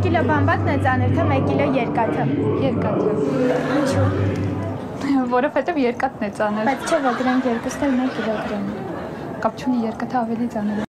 կիլո բամբակն է ծանր, թե 1 կիլո երկաթը։ Երկաթը։ Ինչու՞։ Որովհետև երկաթն է ծանր։ Բայց չէ, որ դրանք երկուսն էլ 1 կիլոգրամ։ Կապ չունի, երկաթը ավելի ծանր է։